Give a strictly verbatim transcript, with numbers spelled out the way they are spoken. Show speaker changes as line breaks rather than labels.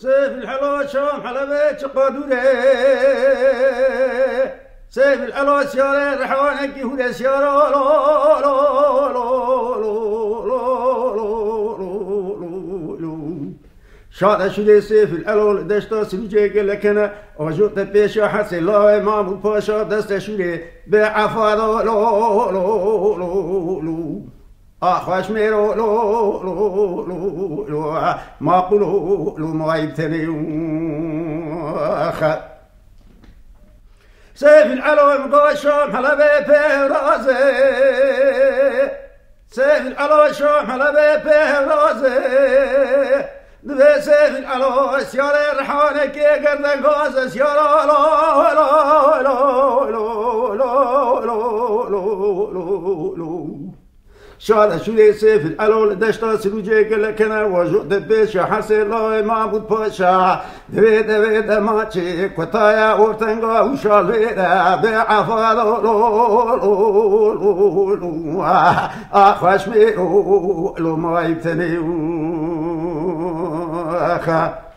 سيف الحلو شام حلبة قادورة سيف الحلو سيارة رحوانك يهود سيارة لو لو لو لو لو لو لو شاد شده سيف الحلو دشتا سوجه لكنا وجود پیش حس الله امام پاشا دست شده به عفا لو لو لو لو آخوش میرو لو لو لو لو ما قلو لو ما يبتني آخر سيف العلو مقاشم حلبة بهرازة سيف العلو شام حلبة بهرازة دبي سيف العلو سيارة رحانك قردن غازة سيارة لو لو لو لو لو لو لو لو شاد شده سيف العلو دشتا سلوجه لكنا وجود بيش حسي الله معبود پاشا دوي دوي دماچه كتايا اورتنگا وشال ويدا بعفا لو لو لو لو آخوش ميرو لو ما يبتني آخا